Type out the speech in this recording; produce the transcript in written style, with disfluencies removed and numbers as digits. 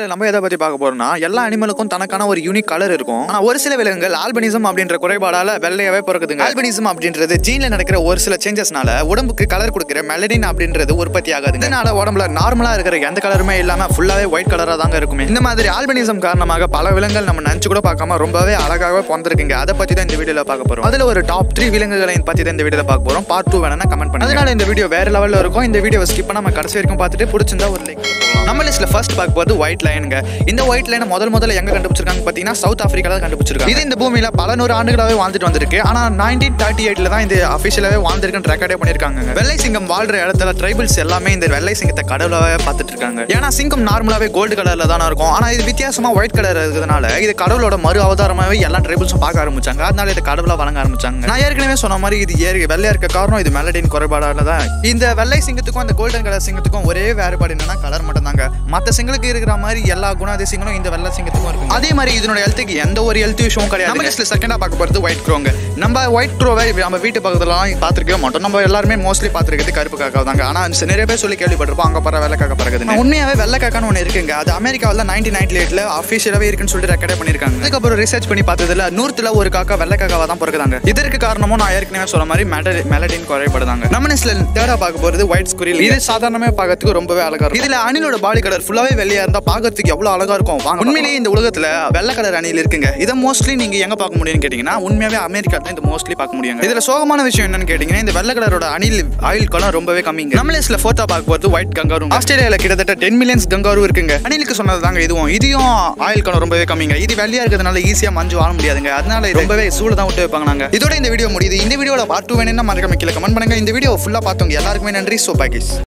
வீடியோல நம்ம எதை பத்தி பார்க்க போறோம்னா எல்லா அனிமலுக்கும் தனக்கான ஒரு யூனிக் கலர் இருக்கும். ஆனா ஒரு சில விலங்குகள் ஆல்பினிசம் அப்படின்ற குறைபாடால வெள்ளையாவே பிறக்குதுங்க. ஆல்பினிசம் அப்படின்றது ஜீன்ல நடக்கிற ஒரு சில சேஞ்சஸ்னால உடம்புக்கு கலர் கொடுக்கிற மெலனின் அப்படின்றது உற்பத்தி ஆகாது. இதனால உடம்புல நார்மலா இருக்கிற எந்த கலருமே இல்லாம ஃபுல்லாவே ஒயிட் கலரா தாங்க இருக்குமே. இந்த மாதிரி ஆல்பினிசம் காரணமாக பல விலங்குகள் நம்ம நினைச்சு கூட பார்க்காம ரொம்பவே அழகாக பிறந்திருக்குங்க. அதை பத்தி தான் இந்த வீடியோல பார்க்க போறோம். அதுல ஒரு டாப் 3 விலங்குகளை பத்தி தான் இந்த வீடியோல பார்க்க போறோம். பார்ட் 2 வேணா கமெண்ட் பண்ணுங்க. அதனால இந்த வீடியோ வேற லெவல்ல இருக்கும். இந்த வீடியோவை ஸ்கிப் பண்ணாம கடைசி வரைக்கும் பார்த்துட்டு பிடிச்சிருந்தா ஒரு லைக் போடலாம். நம்ம லிஸ்ட்ல ஃபர்ஸ்ட் பார்க்க போறது ஒயிட் லயனுங்க. இந்த ஒயிட் லைனை முதல்ல எங்க கண்டுபிடிச்சிருக்காங்க பாத்தீங்கன்னா சவுத் ஆப்பிரிக்கால கண்டுபிடிச்சிருக்காங்க. இது இந்த பூமியில பல நூறு ஆண்டுகளாவே வாழ்ந்துட்டு வந்திருக்கு. ஆனா 1938ல தான் இது அபிஷியலாவே வாழ்ந்திருக்குன்னு ரெக்கார்டே பண்ணிருக்காங்க. வெள்ளை சிங்கம் வாழ்ற இடத்துல ட்ரைபல்ஸ் எல்லாமே இந்த வெள்ளை சிங்கத்தை கடவுளாவே பார்த்துட்டு இருக்காங்க. ஏன்னா சிங்கம் நார்மலாவே கோல்டு கலர்ல தானே இருக்கும். ஆனா இது வித்தியாசமா ஒயிட் கலர் இருக்கிறதுனால இது கடவுளோட மறு அவதாரமாவே எல்லா ட்ரைபல்ஸும் பார்க்க ஆரம்பிச்சாங்க. அதனால இது கடவுளா வழங்க ஆரம்பிச்சாங்க. நான் ஏற்கனவே சொன்ன மாதிரி இது வெள்ளையா இருக்க காரணம் இது மெலனின் குறைபாடால தான். இந்த வெள்ளை சிங்கத்துக்கும் அந்த கோல்டன் கலர் சிங்கத்துக்கும் ஒரே வேறுபாடு என்னன்னா கலர் மட்டும் தாங்க. மற்ற சிங்களுக்கு இருக்கிற மாதிரி எல்லா குணாதிசயங்களும் இந்த வெள்ளை சிங்கத்துக்கும் இருக்கும். அதே மாதிரி இதனோட ஹெல்த்துக்கு எந்த ஒரு ஹெல்த் இஷ்யூவும் கிடையாது. நம்ம லிஸ்ட்ல செகண்டா பார்க்க போறது ஒயிட் க்ரோங்க. நம்ம ஒயிட் க்ரோவை நம்ம வீட்டு பக்கத்துலலாம் பார்த்துருக்கவே மாட்டோம். நம்ம எல்லாருமே மோஸ்ட்லி பார்த்துருக்கிறது கருப்பு காக்கா தாங்க. ஆனா நிறைய பேர் சொல்லி கேள்விப்பட்டிருப்போம் அங்க பற வெள்ளை காக்கா பறக்குது. உண்மையாவே வெள்ளை காக்கான்னு ஒன்று இருக்குங்க. அது அமெரிக்காவில் 1998ல அஃபிஷியலாவே இருக்குன்னு சொல்லிட்டு ரெக்கார்டே பண்ணிருக்காங்க. அதுக்கப்புறம் ரிசர்ச் பண்ணி பார்த்ததுல 100ல ஒரு காக்கா வெள்ளை காக்காவா தான் பிறக்குதாங்க. இதற்கு காரணமும் நான் ஏற்கனவே சொன்ன மாதிரி மெலனின் குறைபாடுதாங்க. நம்ம லிஸ்ட்ல தேர்டா பார்க்க போறது ஒயிட் ஸ்குரில். இது சாதாரணமே பார்க்கறதுக்கு ரொம்பவே அழகா இருக்கும். இதுல அணிலோட பாடி கலர் ஃபுல்லாவே வெள்ளையா இருந்தா பார்க்கறதுக்கு எவ்வளவு அழகா இருக்கும். உண்மையிலேயே இந்த உலகத்துல வெள்ளை கலர் அணில் இருக்குங்க. இதை மோஸ்ட்லி நீங்க எங்க பார்க்க முடியும்னு கேட்டீங்கன்னா உண்மையாவே அமெரிக்கால தான் இந்த மோஸ்ட்லி பார்க்க முடியுங்க. இதுல சோகமான விஷயம் என்னன்னு கேட்டீங்கன்னா இந்த வெள்ளை கலரோட அணில் ஆயில் கலர் ரொம்பவே கம்மிங்க. நம்ம லிஸ்ட்ல ஃபோர்த்தா பார்க்க போறது ஒயிட் கங்காரூ. ஆஸ்திரேலியால கிட்டத்தட்ட 10 மில்லியன்ஸ் கங்காரூ இருக்குங்க. அணிலுக்கு சொன்னது தாங்க இதையும் ஆயில் கலர் ரொம்பவே கம்மிங்க. இது வெள்ளையா இருக்கிறதுனால ஈஸியா மஞ்சு வாழ முடியாதுங்க. அதனால ரொம்பவே சூடு தான் விட்டு வைப்பாங்க. நாங்க இதோட இந்த வீடியோ முடியுது. இந்த வீடியோட பார்ட் 2 வேணும்னா மறக்காம கீழே கமெண்ட் பண்ணுங்க. இந்த வீடியோ ஃபுல்லா பார்த்தவங்க எல்லாருக்குமே நன்றி. சோ பாய்.